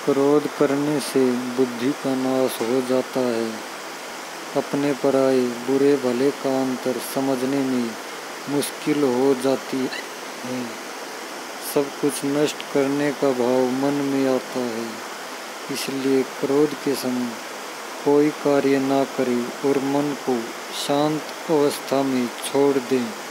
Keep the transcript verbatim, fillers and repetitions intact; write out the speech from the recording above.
क्रोध करने से बुद्धि का नाश हो जाता है। अपने पराये बुरे भले का अंतर समझने में मुश्किल हो जाती है। सब कुछ नष्ट करने का भाव मन में आता है, इसलिए क्रोध के समय कोई कार्य ना करें और मन को शांत अवस्था में छोड़ दें।